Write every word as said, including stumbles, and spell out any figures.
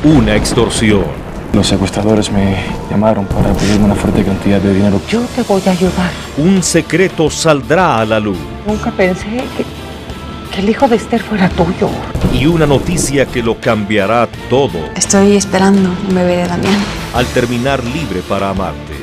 una extorsión. Los secuestradores me llamaron para pedirme una fuerte cantidad de dinero. Yo te voy a ayudar. Un secreto saldrá a la luz. Nunca pensé que, que el hijo de Esther fuera tuyo. Y una noticia que lo cambiará todo. Estoy esperando un bebé de Damián. Al terminar Libre para Amarte.